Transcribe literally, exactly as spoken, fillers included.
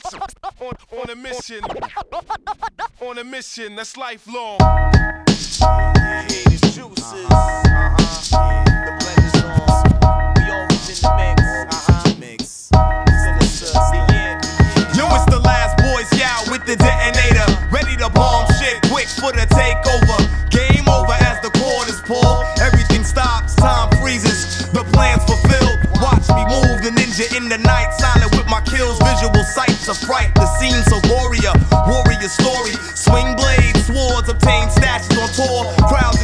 on, on a mission, on a mission that's lifelong. Yeah, the juices, uh-huh. The blenders on. We always in the mix, uh-huh. Mix. Yo, it's the last Boy Scout with the detonator, ready to bomb shit quick for the takeover. Game over as the quarters pull. Everything stops, time freezes. The plan's fulfilled. Watch me move, the ninja in the night, silent with my kills. Visual sights of fright, the scene so warrior, warrior story. Swing blades, swords, obtain stashes on tour. Crowds